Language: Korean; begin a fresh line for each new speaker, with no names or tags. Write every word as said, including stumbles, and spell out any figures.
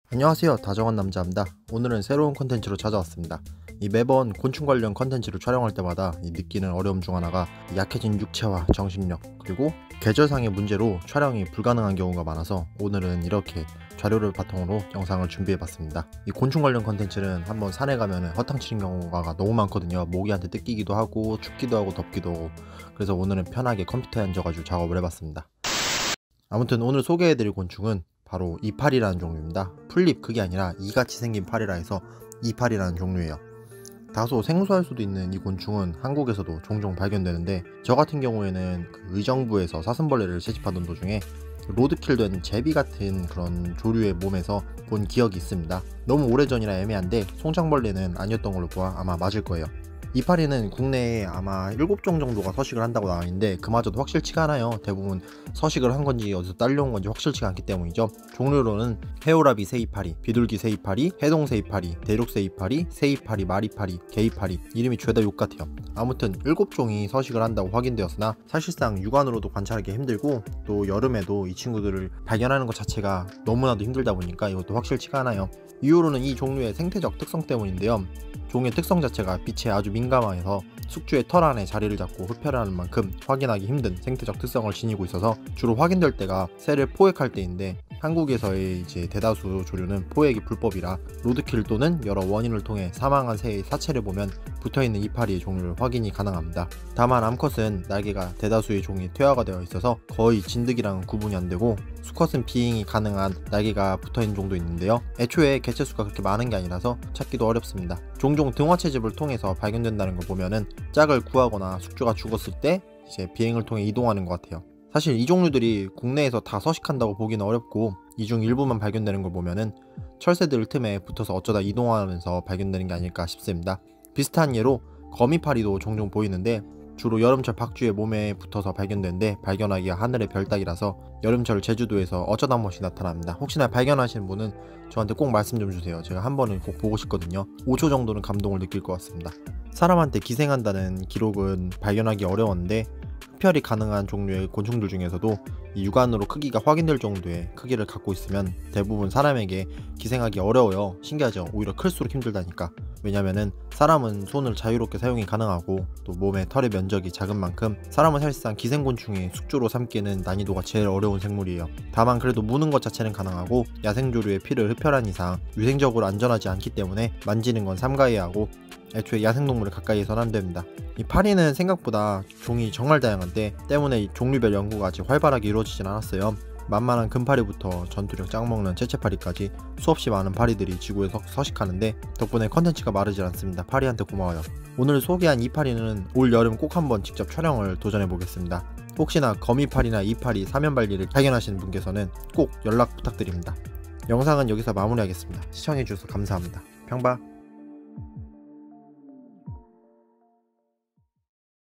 안녕하세요, 다정한 남자입니다. 오늘은 새로운 컨텐츠로 찾아왔습니다. 이 매번 곤충 관련 컨텐츠를 촬영할 때마다 이 느끼는 어려움 중 하나가 약해진 육체와 정신력, 그리고 계절상의 문제로 촬영이 불가능한 경우가 많아서 오늘은 이렇게 자료를 바탕으로 영상을 준비해봤습니다. 이 곤충 관련 컨텐츠는 한번 산에 가면 허탕치는 경우가 너무 많거든요. 모기한테 뜯기기도 하고 춥기도 하고 덥기도 하고. 그래서 오늘은 편하게 컴퓨터에 앉아가지고 작업을 해봤습니다. 아무튼 오늘 소개해드릴 곤충은 바로 이파리라는 종류입니다. 풀잎, 그게 아니라 이같이 생긴 파리라 해서 이파리라는 종류예요. 다소 생소할 수도 있는 이 곤충은 한국에서도 종종 발견되는데, 저 같은 경우에는 그 의정부에서 사슴벌레를 채집하던 도중에 로드킬 된 제비 같은 그런 조류의 몸에서 본 기억이 있습니다. 너무 오래전이라 애매한데 송장벌레는 아니었던 걸로 보아 아마 맞을 거예요. 이파리는 국내에 아마 일곱 종 정도가 서식을 한다고 나와 있는데 그마저도 확실치가 않아요. 대부분 서식을 한 건지 어디서 딸려온 건지 확실치가 않기 때문이죠. 종류로는 헤오라비 새이파리, 비둘기 새이파리, 해동 새이파리, 대륙 새이파리, 새이파리, 마리파리, 게이파리, 이름이 죄다 욕 같아요. 아무튼 일곱 종이 서식을 한다고 확인되었으나 사실상 육안으로도 관찰하기 힘들고, 또 여름에도 이 친구들을 발견하는 것 자체가 너무나도 힘들다 보니까 이것도 확실치가 않아요. 이유로는 이 종류의 생태적 특성 때문인데요. 종의 특성 자체가 빛에 아주 민감해서 숙주의 털 안에 자리를 잡고 흡혈하는 만큼 확인하기 힘든 생태적 특성을 지니고 있어서 주로 확인될 때가 새를 포획할 때인데, 한국에서의 이제 대다수 조류는 포획이 불법이라 로드킬 또는 여러 원인을 통해 사망한 새의 사체를 보면 붙어있는 이파리의 종류를 확인이 가능합니다. 다만 암컷은 날개가 대다수의 종이 퇴화가 되어 있어서 거의 진드기랑은 구분이 안되고, 수컷은 비행이 가능한 날개가 붙어있는 종도 있는데요. 애초에 개체수가 그렇게 많은 게 아니라서 찾기도 어렵습니다. 종종 등화 채집을 통해서 발견된다는 걸 보면은 짝을 구하거나 숙주가 죽었을 때 이제 비행을 통해 이동하는 것 같아요. 사실 이 종류들이 국내에서 다 서식한다고 보기는 어렵고, 이 중 일부만 발견되는 걸 보면은 철새들 틈에 붙어서 어쩌다 이동하면서 발견되는 게 아닐까 싶습니다. 비슷한 예로 거미파리도 종종 보이는데 주로 여름철 박쥐의 몸에 붙어서 발견되는데 발견하기가 하늘의 별 따기라서 여름철 제주도에서 어쩌다 한 번씩 나타납니다. 혹시나 발견하시는 분은 저한테 꼭 말씀 좀 주세요. 제가 한 번은 꼭 보고 싶거든요. 오 초 정도는 감동을 느낄 것 같습니다. 사람한테 기생한다는 기록은 발견하기 어려웠는데, 흡혈이 가능한 종류의 곤충들 중에서도 이 육안으로 크기가 확인될 정도의 크기를 갖고 있으면 대부분 사람에게 기생하기 어려워요. 신기하죠? 오히려 클수록 힘들다니까. 왜냐면은 사람은 손을 자유롭게 사용이 가능하고, 또 몸의 털의 면적이 작은 만큼 사람은 사실상 기생곤충의 숙주로 삼기에는 난이도가 제일 어려운 생물이에요. 다만 그래도 무는 것 자체는 가능하고, 야생조류의 피를 흡혈한 이상 위생적으로 안전하지 않기 때문에 만지는 건 삼가해야 하고, 애초에 야생동물을 가까이에서는 안됩니다. 이 파리는 생각보다 종이 정말 다양한데 때문에 이 종류별 연구가 아직 활발하게 이루어지진 않았어요. 만만한 금파리부터 전투력 짱먹는 채채파리까지 수없이 많은 파리들이 지구에 서, 서식하는데 덕분에 컨텐츠가 마르질 않습니다. 파리한테 고마워요. 오늘 소개한 이파리는 올 여름 꼭 한번 직접 촬영을 도전해보겠습니다. 혹시나 거미파리나 이파리, 사면발리를 발견하시는 분께서는 꼭 연락 부탁드립니다. 영상은 여기서 마무리하겠습니다. 시청해주셔서 감사합니다. 평바.